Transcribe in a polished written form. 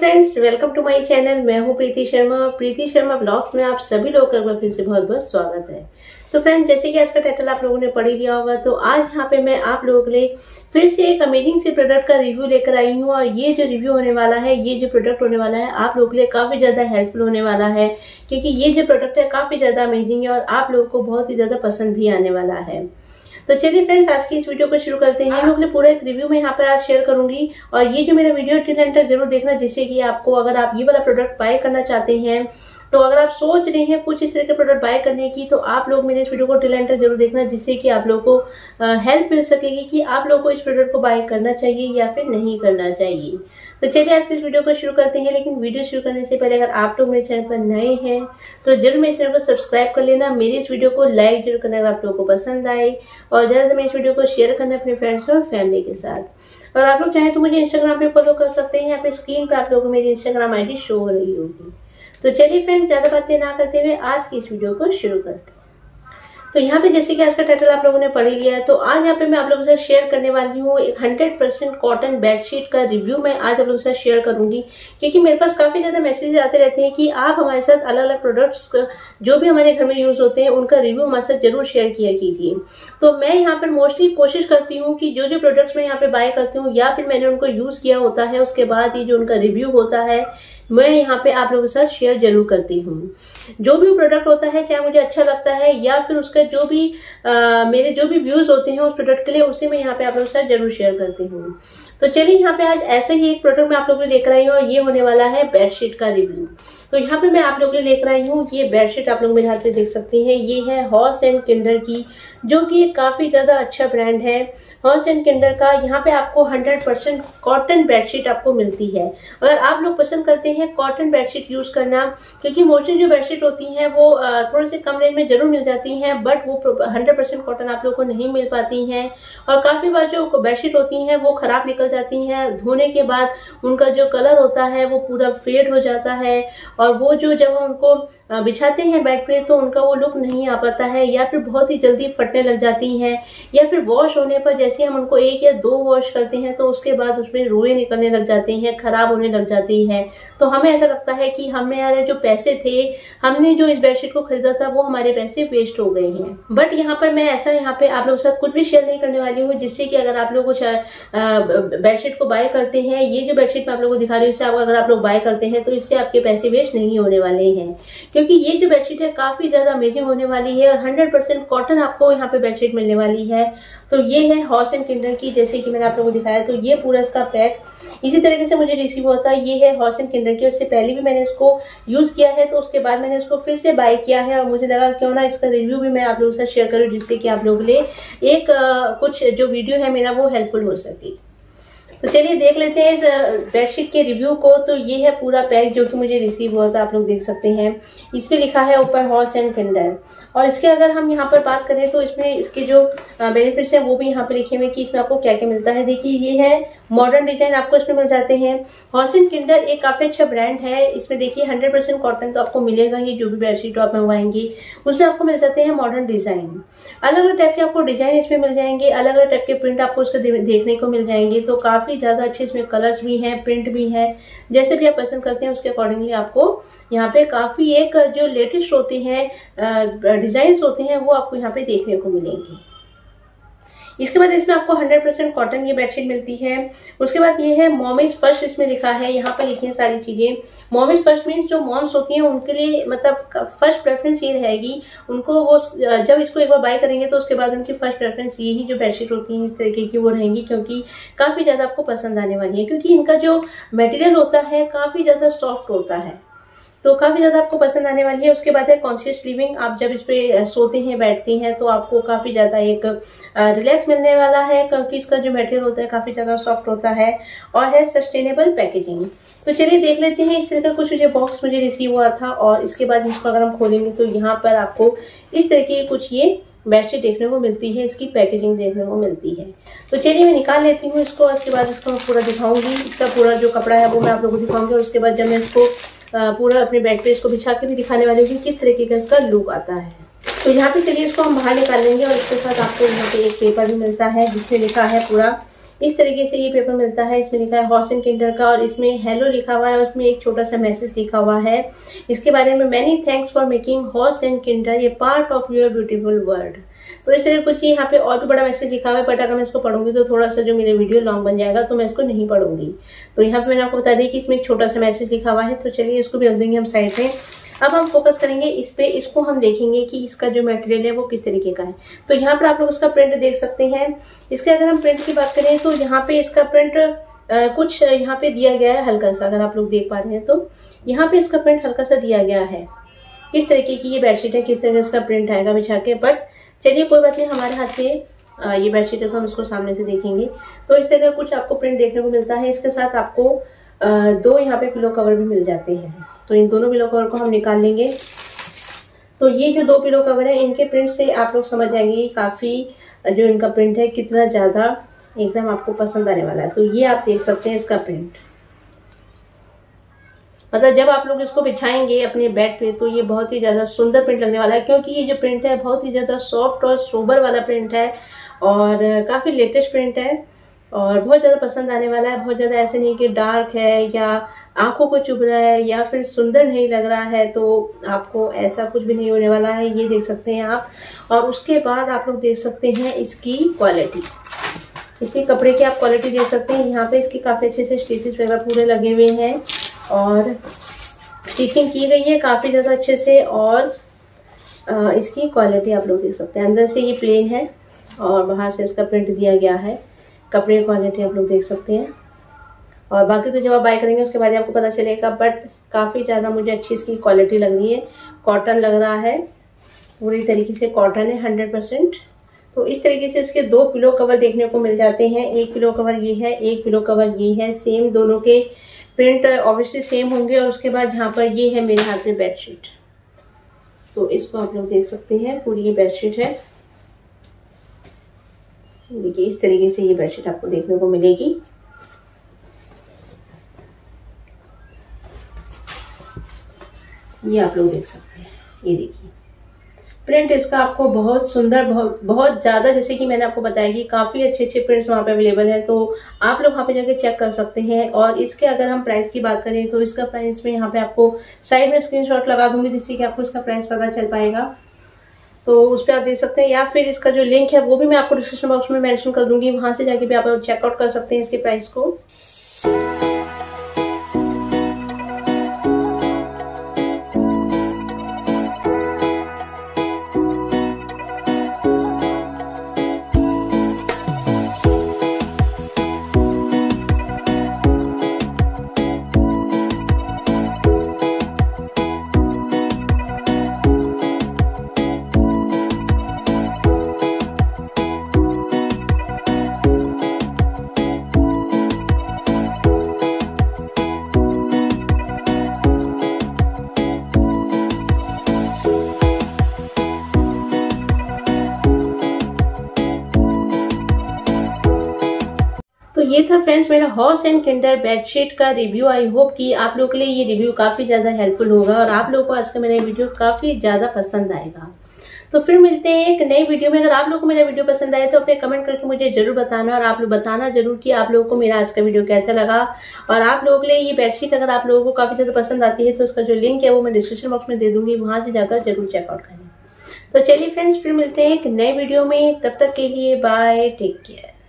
Friends, welcome to my channel. मैं हूं Preeti Sharma. Preeti Sharma blogs में आप सभी लोगों का एक बार फिर से बहुत बहुत स्वागत है। तो फ्रेंड्स, जैसे कि आज का टाइटल आप लोगों ने पढ़ ही लिया होगा, तो आज यहाँ पे मैं आप लोगों के लिए फिर से एक अमेजिंग सी प्रोडक्ट का रिव्यू लेकर आई हूँ। और ये जो रिव्यू होने वाला है, ये जो प्रोडक्ट होने वाला है, आप लोगों के लिए काफी ज्यादा हेल्पफुल होने वाला है, क्योंकि ये जो प्रोडक्ट है काफी ज्यादा अमेजिंग है और आप लोगों को बहुत ही ज्यादा पसंद भी आने वाला है। तो चलिए फ्रेंड्स, आज की इस वीडियो को शुरू करते हैं। लोग पूरा एक रिव्यू में यहाँ पर आज शेयर करूंगी और ये जो मेरा वीडियो टिल एंड तक जरूर देखना, जिससे कि आपको, अगर आप ये वाला प्रोडक्ट बाय करना चाहते हैं, तो अगर आप सोच रहे हैं कुछ इस तरह के प्रोडक्ट बाय करने की, तो आप लोग मेरे इस वीडियो को टिल एंड तक जरूर देखना, जिससे कि आप लोगों को हेल्प मिल सकेगी कि आप लोगों को इस प्रोडक्ट को बाय करना चाहिए या फिर नहीं करना चाहिए। तो चलिए आज की इस वीडियो को शुरू करते हैं। लेकिन वीडियो शुरू करने से पहले अगर आप लोग मेरे चैनल पर नए हैं तो जरूर मेरे चैनल को सब्सक्राइब कर लेना, मेरी इस वीडियो को लाइक जरूर करना अगर आप लोगों को पसंद आए, और ज्यादा मेरे इस वीडियो को शेयर करना अपने फ्रेंड्स और फैमिली के साथ। और आप लोग चाहे तो मुझे इंस्टाग्राम पे फॉलो कर सकते हैं। यहाँ पे स्क्रीन पर आप लोगों को मेरी इंस्टाग्राम आईडी शो हो रही होगी। तो चलिए फ्रेंड्स, ज्यादा बातें ना करते हुए आज की इस वीडियो को शुरू करते हैं। तो यहाँ पे जैसे कि आज का टाइटल आप लोगों ने पढ़ लिया है, तो आज यहाँ पे मैं आप लोगों के साथ शेयर करने वाली हूँ एक 100% कॉटन बेडशीट का रिव्यू मैं आज आप लोगों के साथ शेयर करूंगी, क्योंकि मेरे पास काफी ज्यादा मैसेज आते रहते हैं कि आप हमारे साथ अलग अलग प्रोडक्ट्स जो भी हमारे घर में यूज होते हैं उनका रिव्यू हमारे साथ जरूर शेयर किया कीजिए। तो मैं यहाँ पर मोस्टली कोशिश करती हूँ कि जो जो प्रोडक्ट्स मैं यहाँ पे बाय करती हूँ या फिर मैंने उनको यूज किया होता है, उसके बाद ही जो उनका रिव्यू होता है मैं यहाँ पे आप लोगों के साथ शेयर जरूर करती हूँ। जो भी प्रोडक्ट होता है, चाहे मुझे अच्छा लगता है या फिर उसका जो भी मेरे जो भी व्यूज होते हैं उस प्रोडक्ट के लिए, उसे मैं यहाँ पे आप लोगों के साथ जरूर शेयर करती हूँ। तो चलिए यहाँ पे आज ऐसे ही एक प्रोडक्ट मैं आप लोगों के लिए लेकर आई हूँ और ये होने वाला है बेडशीट का रिव्यू। तो यहाँ पे मैं आप लोगों के लिए लेकर आई हूँ ये बेडशीट, आप लोग मेरे हाथ पे देख सकते हैं। ये है हॉर्स एंड किंडर की, जो कि एक काफी ज्यादा अच्छा ब्रांड है हॉर्स एंड किंडर का। यहाँ पे आपको 100% कॉटन बेडशीट आपको मिलती है। अगर आप लोग पसंद करते हैं कॉटन बेडशीट यूज करना, क्योंकि मोस्टली जो बेडशीट होती हैं वो थोड़े से कम रेंज में जरूर मिल जाती हैं, बट वो 100% कॉटन आप लोग को नहीं मिल पाती हैं। और काफी बार जो बेडशीट होती हैं वो खराब निकल जाती हैं, धोने के बाद उनका जो कलर होता है वो पूरा फेड हो जाता है, और वो जो जब हम उनको बिछाते हैं बेड पे तो उनका वो लुक नहीं आ पाता है, या फिर बहुत ही जल्दी फटने लग जाती हैं, या फिर वॉश होने पर जैसे हम उनको 1 या 2 वॉश करते हैं तो उसके बाद उसमें रुएं निकलने लग जाती हैं, खराब होने लग जाती है। तो हमें ऐसा लगता है कि हमारे जो पैसे थे, हमने जो इस बेडशीट को खरीदा था, वो हमारे पैसे वेस्ट हो गए हैं। बट यहाँ पर मैं ऐसा यहाँ पे आप लोगों के साथ कुछ भी शेयर नहीं करने वाली हूँ, जिससे कि अगर आप लोग कुछ बेडशीट को बाय करते हैं, ये जो बेडशीट मैं आप लोगों को दिखा रही हूँ, इससे अगर आप लोग बाय करते हैं तो इससे आपके पैसे वेस्ट नहीं होने वाले हैं, क्योंकि ये जो बेडशीट है काफी ज्यादा अमेजिंग होने वाली है और 100% कॉटन आपको यहाँ पे बेडशीट मिलने वाली है। तो ये है हॉर्स एंड किंडर की, जैसे कि मैंने आप लोगों को दिखाया। तो ये पूरा इसका पैक इसी तरीके से मुझे रिसीव होता है। ये है हॉर्स एंड किंडर की, उससे पहले भी मैंने इसको यूज किया है, तो उसके बाद मैंने इसको फिर से बाय किया है और मुझे लगा क्यों ना इसका रिव्यू भी मैं आप लोगों के साथ शेयर करूँ, जिससे कि आप लोगों के लिए एक कुछ जो वीडियो है मेरा वो हेल्पफुल हो सके। तो चलिए देख लेते हैं इस बेडशीट के रिव्यू को। तो ये है पूरा पैक जो कि मुझे रिसीव हुआ था, आप लोग देख सकते हैं। इस पे लिखा है ऊपर हॉर्स एंड किंडर, और इसके अगर हम यहाँ पर बात करें तो इसमें इसके जो बेनिफिट्स हैं वो भी यहाँ पे लिखे हुए कि इसमें आपको क्या क्या मिलता है। देखिए, ये है मॉडर्न डिजाइन आपको इसमें मिल जाते हैं। हॉर्स एंड किंडर एक काफी अच्छा ब्रांड है। इसमें देखिए 100% कॉटन तो आपको मिलेगा ही, जो भी बेडशीट आप मंगवाएंगे उसमें आपको मिल जाते हैं मॉडर्न डिजाइन। अलग अलग टाइप के आपको डिजाइन इसमें मिल जाएंगे, अलग अलग टाइप के प्रिंट आपको इसको देखने को मिल जाएंगे। तो काफी ज्यादा अच्छे इसमें कलर्स भी हैं, प्रिंट भी है, जैसे भी आप पसंद करते हैं उसके अकॉर्डिंगली आपको यहाँ पे काफी एक जो लेटेस्ट होते हैं डिजाइन होते हैं वो आपको यहाँ पे देखने को मिलेंगे। इसके बाद इसमें आपको 100% कॉटन ये बेडशीट मिलती है। उसके बाद ये है मॉमिज फर्स्ट, इसमें लिखा है, यहाँ पर लिखी है सारी चीजें। मॉमिज फर्स्ट मीन्स जो मॉम्स होती हैं उनके लिए मतलब फर्स्ट प्रेफरेंस ये रहेगी, उनको वो जब इसको एक बार बाय करेंगे तो उसके बाद उनकी फर्स्ट प्रेफरेंस यही जो बेडशीट होती है इस तरीके की वो रहेंगी, क्योंकि काफी ज्यादा आपको पसंद आने वाली है, क्योंकि इनका जो मटेरियल होता है काफी ज्यादा सॉफ्ट होता है, तो काफी ज्यादा आपको पसंद आने वाली है। उसके बाद है कॉन्शियस लिविंग, आप जब इस पे सोते हैं बैठते हैं तो आपको काफी ज्यादा एक रिलैक्स मिलने वाला है, क्योंकि इसका जो मटेरियल होता है काफी ज्यादा सॉफ्ट होता है। और है सस्टेनेबल पैकेजिंग। तो चलिए देख लेते हैं। इस तरह का कुछ जो बॉक्स मुझे रिसीव हुआ था, और इसके बाद इसको अगर हम खोलेंगे तो यहाँ पर आपको इस तरह की कुछ ये बेडशीट देखने को मिलती है, इसकी पैकेजिंग देखने को मिलती है। तो चलिए मैं निकाल लेती हूँ इसको, उसके बाद इसको मैं पूरा दिखाऊंगी। इसका पूरा जो कपड़ा है वो मैं आप लोगों को दिखाऊंगी, और उसके बाद जब मैं इसको पूरा अपने बेड पे इसको बिछा के भी दिखाने वाली हूँ किस तरीके का इसका लुक आता है। तो यहाँ पे चलिए इसको हम बाहर निकाल लेंगे, और इसके साथ आपको यहाँ पे एक पेपर भी मिलता है जिसमें लिखा है पूरा इस तरीके से ये पेपर मिलता है। इसमें लिखा है हॉर्स एंड किंडर का, और इसमें हेलो लिखा हुआ है और उसमें एक छोटा सा मैसेज लिखा हुआ है इसके बारे में, many thanks for making Horse and Kinder ये part of your beautiful world. तो इस तरह कुछ यहाँ पे और भी बड़ा मैसेज लिखा हुआ है, बट अगर मैं इसको पढ़ूंगी तो थोड़ा सा जो मेरे वीडियो लॉन्ग बन जाएगा, तो मैं इसको नहीं पढ़ूंगी। तो यहाँ पे मैंने आपको बता दी कि इसमें एक छोटा सा मैसेज लिखा हुआ है। तो चलिए इसको भी रख देंगे हम साइड में। अब हम फोकस करेंगे इस पे, इसको हम देखेंगे कि इसका जो मटेरियल है वो किस तरीके का है। तो यहाँ पर आप लोग इसका प्रिंट देख सकते हैं। इसके अगर हम प्रिंट की बात करें तो यहाँ पे इसका प्रिंट कुछ यहाँ पे दिया गया है हल्का सा, अगर आप लोग देख पा रहे हैं तो यहाँ पे इसका प्रिंट हल्का सा दिया गया है। किस तरीके की ये बेडशीट है, किस तरह इसका प्रिंट आएगा बिछा के, बट चलिए कोई बात नहीं, हमारे हाथ पे ये बेडशीट है तो हम इसको सामने से देखेंगे। तो इस तरह कुछ आपको प्रिंट देखने को मिलता है। इसके साथ आपको 2 यहाँ पे पिलो कवर भी मिल जाते हैं। तो इन दोनों पिलो कवर को हम निकाल लेंगे। तो ये जो 2 पिलो कवर है, इनके प्रिंट से आप लोग समझ जाएंगे काफी जो इनका प्रिंट है कितना ज्यादा एकदम आपको पसंद आने वाला है। तो ये आप देख सकते हैं इसका प्रिंट, मतलब जब आप लोग इसको बिछाएंगे अपने बेड पे तो ये बहुत ही ज्यादा सुंदर प्रिंट लगने वाला है, क्योंकि ये जो प्रिंट है बहुत ही ज्यादा सॉफ्ट और सोबर वाला प्रिंट है और काफी लेटेस्ट प्रिंट है और बहुत ज्यादा पसंद आने वाला है। बहुत ज्यादा ऐसे नहीं कि डार्क है या आंखों को चुभ रहा है या फिर सुंदर नहीं लग रहा है, तो आपको ऐसा कुछ भी नहीं होने वाला है। ये देख सकते हैं आप। और उसके बाद आप लोग देख सकते हैं इसकी क्वालिटी, इसी कपड़े की आप क्वालिटी देख सकते हैं। यहाँ पे इसकी काफी अच्छे से स्टिचेस वगैरह पूरे लगे हुए हैं और स्टिचिंग की गई है काफी ज्यादा अच्छे से। और इसकी क्वालिटी आप लोग देख सकते हैं। अंदर से ये प्लेन है और बाहर से इसका प्रिंट दिया गया है। कपड़े की क्वालिटी आप लोग देख सकते हैं। और बाकी तो जब आप बाय करेंगे उसके बाद आपको पता चलेगा, बट काफी ज्यादा मुझे अच्छी इसकी क्वालिटी लग रही है। कॉटन लग रहा है, पूरी तरीके से कॉटन है 100%। तो इस तरीके से इसके 2 पिलो कवर देखने को मिल जाते हैं। एक पिलो कवर ये है, एक पिलो कवर ये है। सेम दोनों के प्रिंट ऑब्वियसली सेम होंगे। और उसके बाद यहाँ पर ये है मेरे हाथ में बेडशीट, तो इसको आप लोग देख सकते हैं। पूरी ये बेडशीट है, देखिए इस तरीके से ये बेडशीट आपको देखने को मिलेगी। ये आप लोग देख सकते हैं, ये देखिए प्रिंट इसका आपको बहुत सुंदर, बहुत ज्यादा, जैसे कि मैंने आपको बताया कि काफी अच्छे अच्छे प्रिंट्स वहां पे अवेलेबल है। तो आप लोग वहां पे जाके चेक कर सकते हैं। और इसके अगर हम प्राइस की बात करें तो इसका प्राइस में यहाँ पे आपको साइड में स्क्रीनशॉट लगा दूंगी, जिससे कि आपको इसका प्राइस पता चल पाएगा। तो उस पर आप देख सकते हैं, या फिर इसका जो लिंक है वो भी मैं आपको डिस्क्रिप्शन बॉक्स में मेंशन कर दूंगी। वहां से जाके भी आप चेकआउट कर सकते हैं इसके प्राइस को। तो ये था फ्रेंड्स मेरा हॉर्स एंड किंडर बेडशीट का रिव्यू। आई होप कि आप लोगों के लिए ये रिव्यू काफी ज्यादा हेल्पफुल होगा और आप लोगों को आज का मेरा वीडियो काफी ज्यादा पसंद आएगा। तो फिर मिलते हैं एक नई वीडियो में। अगर आप लोगों को मेरा वीडियो पसंद आए तो अपने कमेंट करके मुझे जरूर बताना, और आप लोग बताना जरूर कि आप लोगों को मेरा आज का वीडियो कैसा लगा। और आप लोगों के लिए ये बेडशीट अगर आप लोगों को काफी ज्यादा पसंद आती है तो उसका जो लिंक है वो मैं डिस्क्रिप्शन बॉक्स में दे दूंगी, वहां से जाकर जरूर चेकआउट करें। तो चलिए फ्रेंड्स, फिर मिलते हैं एक नए वीडियो में। तब तक के लिए बाय, टेक केयर।